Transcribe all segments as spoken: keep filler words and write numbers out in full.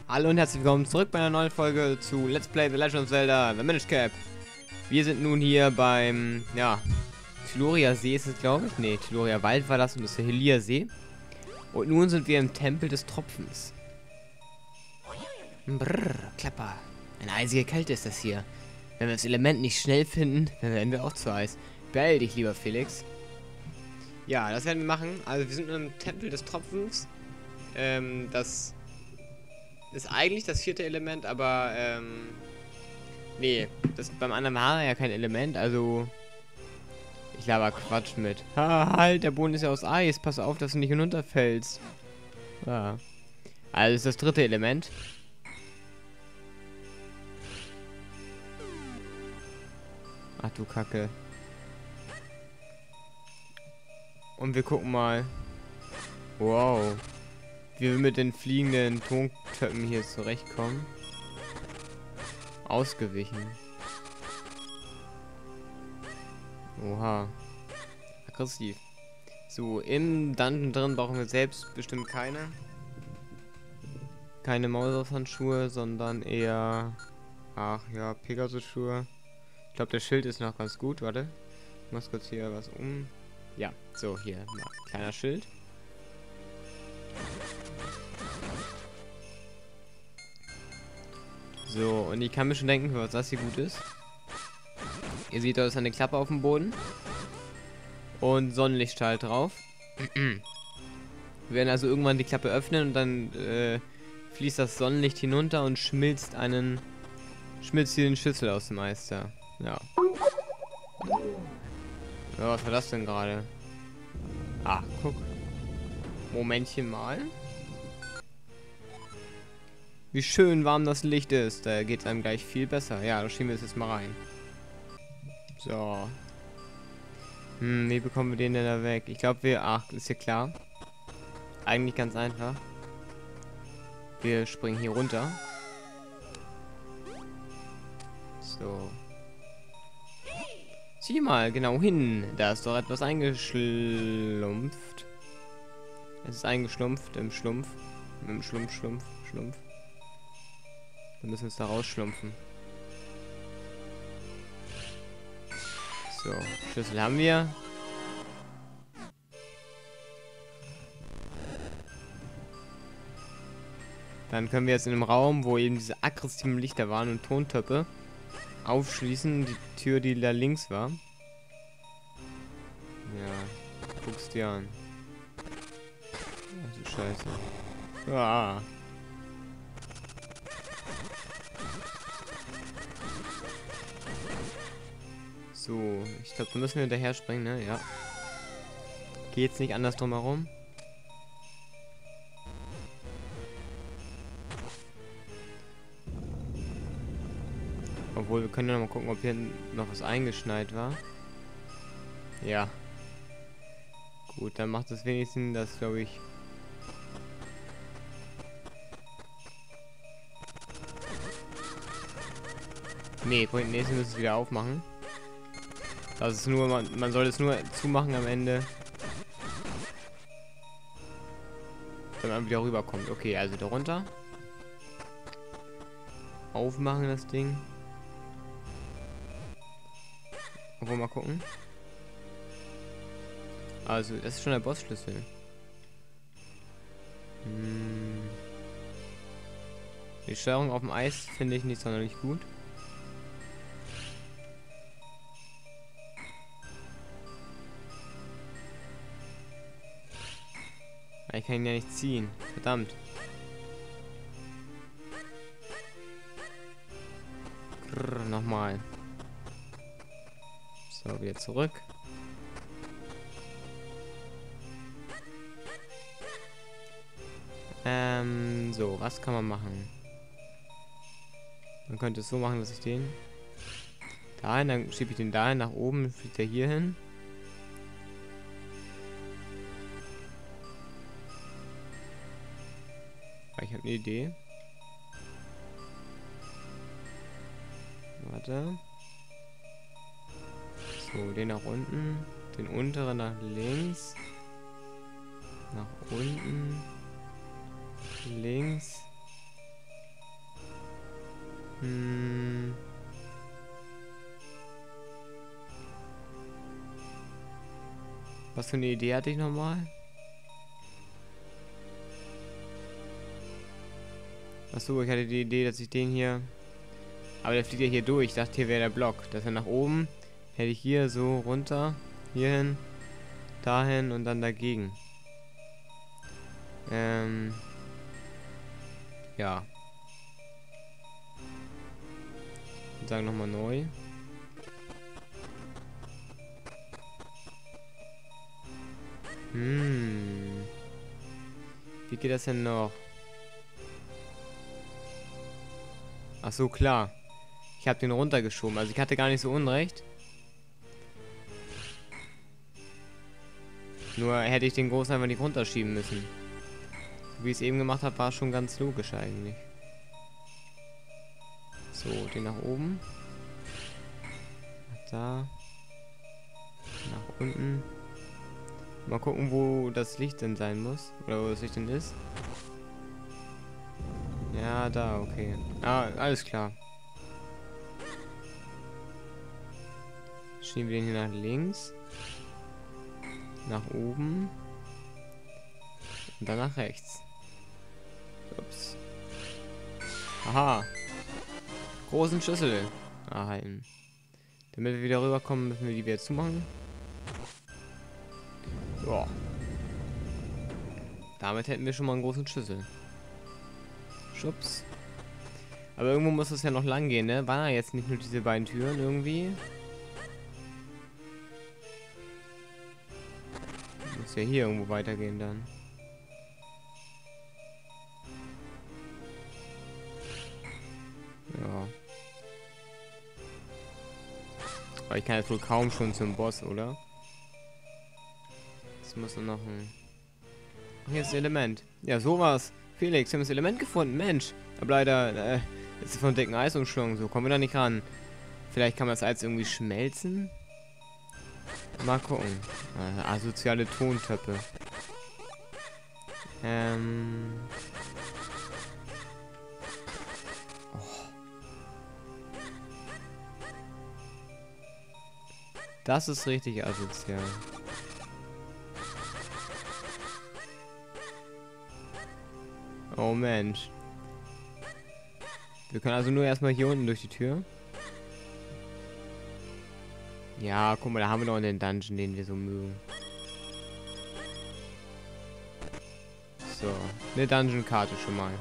Hallo und herzlich willkommen zurück bei einer neuen Folge zu Let's Play The Legend of Zelda The Minish Cap. Wir sind nun hier beim, ja, Tyloria See ist es, glaube ich. Ne, Tyloria Wald war das und das ist der Hylia See. Und nun sind wir im Tempel des Tropfens. Brrr, Klapper. Eine eisige Kälte ist das hier. Wenn wir das Element nicht schnell finden, dann werden wir auch zu Eis. Beeil dich, lieber Felix. Ja, das werden wir machen. Also wir sind im Tempel des Tropfens. Ähm, das ist eigentlich das vierte Element, aber, ähm, nee, das beim anderen war ja kein Element, also, ich laber Quatsch mit. Ha, halt, der Boden ist ja aus Eis, pass auf, dass du nicht hinunterfällst. Ja. Also ist das dritte Element. Ach du Kacke. Und wir gucken mal. Wow. Wie wir mit den fliegenden Tontöpfen hier zurechtkommen. Ausgewichen. Oha. Aggressiv. So, im Dungeon drin brauchen wir selbst bestimmt keine. Keine Maushandschuhe, sondern eher... Ach ja, Pegasus-Schuhe. Ich glaube, der Schild ist noch ganz gut, warte. Ich muss kurz hier was um... Ja, so, hier, mal, kleiner Schild. So, und ich kann mir schon denken, was das hier gut ist. Ihr seht, da ist eine Klappe auf dem Boden. Und Sonnenlichtstrahl drauf. Wir werden also irgendwann die Klappe öffnen und dann äh, fließt das Sonnenlicht hinunter und schmilzt einen... Schmilzt hier den Schüssel aus dem Eis da. Ja. Ja, was war das denn gerade? Ah, guck. Momentchen mal. Wie schön warm das Licht ist. Da geht es einem gleich viel besser. Ja, da schieben wir es jetzt mal rein. So. Hm, wie bekommen wir den denn da weg? Ich glaube, wir... Ach, ist hier klar. Eigentlich ganz einfach. Wir springen hier runter. So. Sieh mal genau hin. Da ist doch etwas eingeschlumpft. Es ist eingeschlumpft im Schlumpf. Im Schlumpf, Schlumpf, Schlumpf. Wir müssen uns da rausschlumpfen. So, Schlüssel haben wir. Dann können wir jetzt in einem Raum, wo eben diese aggressiven Lichter waren und Tontöpfe, aufschließen. Die Tür, die da links war. Ja, guck's dir an. Ach du Scheiße. Ah. So, ich glaube, da müssen wir hinterher springen, ne? Ja. Geht's nicht anders drum herum? Obwohl, wir können ja noch mal gucken, ob hier noch was eingeschneit war. Ja. Gut, dann macht es wenigstens das, glaube ich. Nee, bringt nichts, wir müssen es wieder aufmachen. Das ist nur, man, man soll es nur zumachen am Ende. Wenn man wieder rüberkommt. Okay, also da runter. Aufmachen das Ding. Obwohl, mal gucken. Also, das ist schon der Bossschlüssel. Hm. Die Steuerung auf dem Eis finde ich nicht sonderlich gut. Ich kann ihn ja nicht ziehen. Verdammt. Grrr, nochmal. So, wieder zurück. Ähm, so, was kann man machen? Man könnte es so machen, dass ich den dahin, dann schiebe ich den dahin, nach oben, fliegt er hier hin. Ich habe eine Idee. Warte. So, den nach unten. Den unteren nach links. Nach unten. Links. Hm. Was für eine Idee hatte ich nochmal? Achso, ich hatte die Idee, dass ich den hier... Aber der fliegt ja hier durch. Ich dachte, hier wäre der Block. Dass er nach oben... Hätte ich hier so runter. Hierhin. Dahin und dann dagegen. Ähm... Ja. Und sagen nochmal neu. Hm. Wie geht das denn noch? Ach so, klar. Ich habe den runtergeschoben. Also ich hatte gar nicht so unrecht. Nur hätte ich den großen einfach nicht runterschieben müssen. So wie ich es eben gemacht habe, war es schon ganz logisch eigentlich. So, den nach oben. Da. Nach unten. Mal gucken, wo das Licht denn sein muss. Oder wo das Licht denn ist. Ja, da, okay. Ah, alles klar. Schieben wir den hier nach links. Nach oben. Und dann nach rechts. Ups. Aha. Großen Schlüssel erhalten. Damit wir wieder rüberkommen, müssen wir die wieder zumachen. Ja. Damit hätten wir schon mal einen großen Schlüssel. Schubs. Aber irgendwo muss es ja noch lang gehen, ne? Waren ja jetzt nicht nur diese beiden Türen irgendwie. Muss ja hier irgendwo weitergehen dann. Ja. Aber ich kann jetzt wohl kaum schon zum Boss, oder? Es muss nur noch ein... Ach, hier ist das Element. Ja, sowas. Felix, wir haben das Element gefunden. Mensch. Aber leider äh, ist es von dicken Eis umschlungen. So kommen wir da nicht ran. Vielleicht kann man das Eis irgendwie schmelzen? Mal gucken. Äh, asoziale Tontöpfe. Ähm... Das ist richtig asozial. Oh Mensch. Wir können also nur erstmal hier unten durch die Tür. Ja, guck mal, da haben wir noch den Dungeon, den wir so mögen. So, eine Dungeon-Karte schon mal.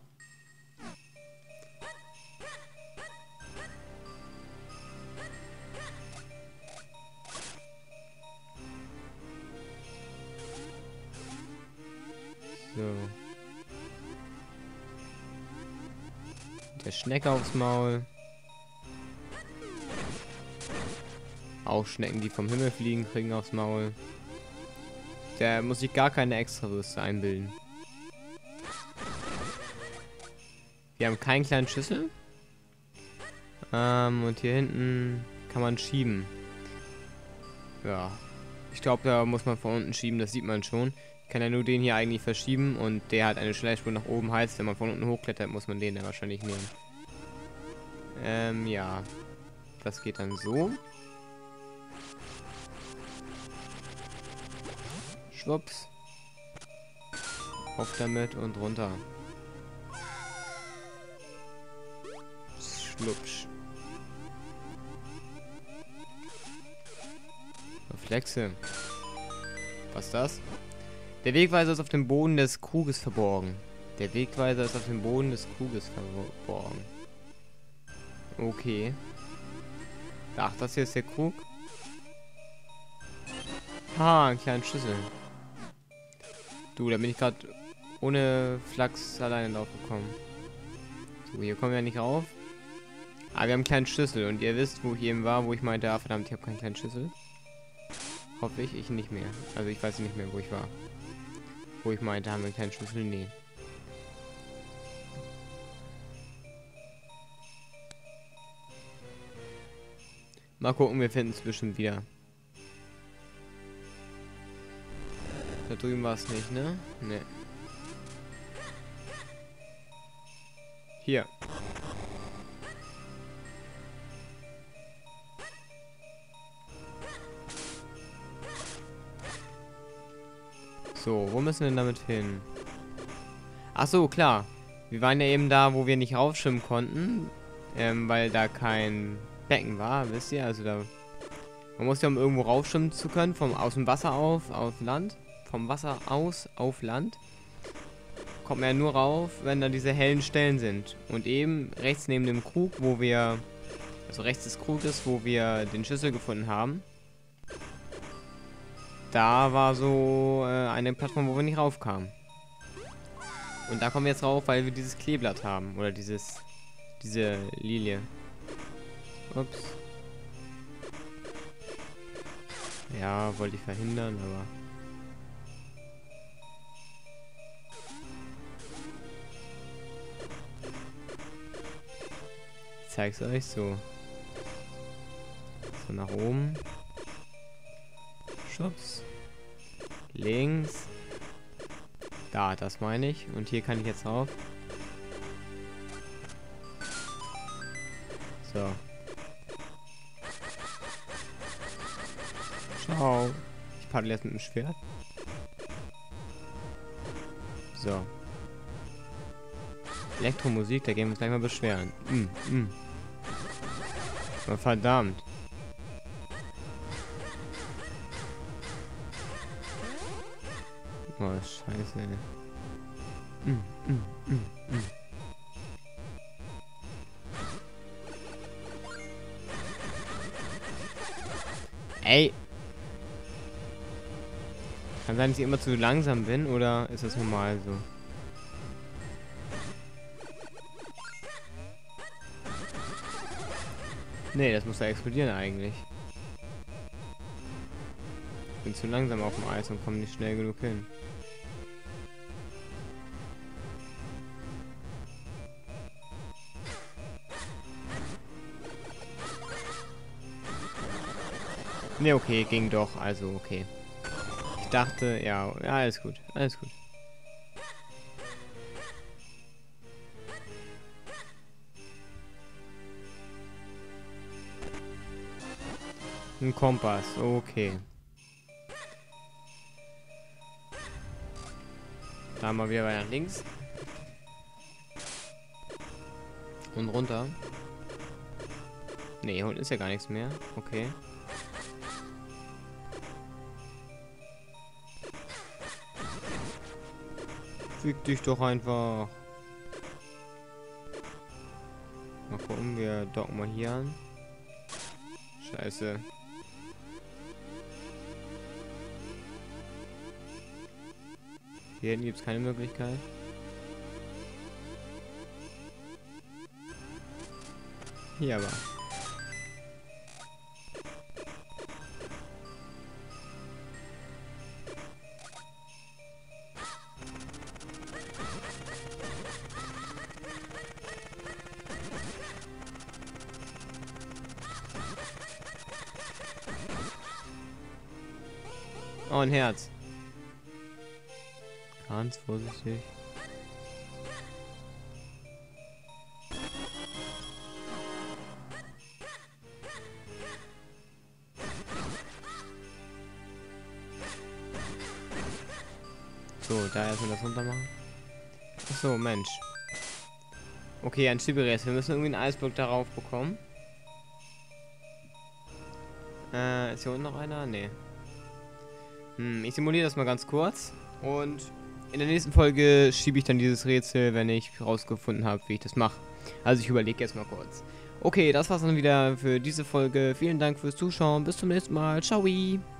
So. Der Schnecke aufs Maul. Auch Schnecken, die vom Himmel fliegen, kriegen aufs Maul. Der muss sich gar keine Extrawürste einbilden. Wir haben keinen kleinen Schüssel. Ähm, und hier hinten kann man schieben. Ja. Ich glaube, da muss man von unten schieben, das sieht man schon. Ich kann ja nur den hier eigentlich verschieben und der hat eine Schleichspur nach oben, heißt, wenn man von unten hochklettert, muss man den dann wahrscheinlich nehmen. Ähm, ja. Das geht dann so. Schwupps. Auf damit und runter. Schlupsch. Reflexe. Was ist das? Der Wegweiser ist auf dem Boden des Kruges verborgen. Der Wegweiser ist auf dem Boden des Kruges verborgen. Okay. Ach, das hier ist der Krug. Ha, einen kleinen Schlüssel. Du, da bin ich gerade ohne Flachs alleine drauf gekommen. So, hier kommen wir nicht rauf. Aber wir haben einen kleinen Schlüssel und ihr wisst, wo ich eben war, wo ich meinte, ah verdammt, ich habe keinen kleinen Schlüssel. Hoffe ich, ich nicht mehr. Also ich weiß nicht mehr, wo ich war. Wo ich meinte, haben wir einen kleinen Schlüssel? Nee. Mal gucken, wir finden es bestimmt wieder. Da drüben war es nicht, ne? Ne. Hier. So, wo müssen wir denn damit hin? Ach so, klar. Wir waren ja eben da, wo wir nicht raufschwimmen konnten. Ähm, weil da kein Becken war, wisst ihr? Also da... Man muss ja, um irgendwo raufschwimmen zu können, vom, aus dem Wasser auf, auf Land. Vom Wasser aus auf Land. Kommt man ja nur rauf, wenn da diese hellen Stellen sind. Und eben rechts neben dem Krug, wo wir... Also rechts des Kruges, wo wir den Schlüssel gefunden haben. Da war so äh, eine Plattform, wo wir nicht raufkamen. Und da kommen wir jetzt rauf, weil wir dieses Kleeblatt haben. Oder dieses... Diese Lilie. Ups. Ja, wollte ich verhindern, aber... Ich zeig's euch so. So nach oben. Schubs. Links. Da, das meine ich. Und hier kann ich jetzt rauf. So. Ciao. Ich paddel jetzt mit dem Schwert. So. Elektromusik, da gehen wir uns gleich mal beschweren. Mm, mm. Oh, verdammt. Oh, scheiße. Mm, mm, mm, mm. Ey. Kann sein, dass ich immer zu langsam bin, oder ist das normal so? Nee, das muss ja explodieren eigentlich. Ich bin zu langsam auf dem Eis und komme nicht schnell genug hin. Ne, okay, ging doch, also okay. Ich dachte, ja, ja, alles gut, alles gut. Ein Kompass, okay. Da mal wieder nach links. Und runter. Ne, hier unten ist ja gar nichts mehr. Okay. Füg dich doch einfach. Mal gucken, wir docken mal hier an. Scheiße. Hier hinten gibt es keine Möglichkeit. Hier aber. Oh, ein Herz. Ganz vorsichtig. So, da erstmal das runter machen. Achso, Mensch. Okay, ein Tiberias. Wir müssen irgendwie einen Eisblock darauf bekommen. Äh, ist hier unten noch einer? Nee. Hm, ich simuliere das mal ganz kurz. Und in der nächsten Folge schiebe ich dann dieses Rätsel, wenn ich herausgefunden habe, wie ich das mache. Also ich überlege jetzt mal kurz. Okay, das war's dann wieder für diese Folge. Vielen Dank fürs Zuschauen. Bis zum nächsten Mal. Ciao.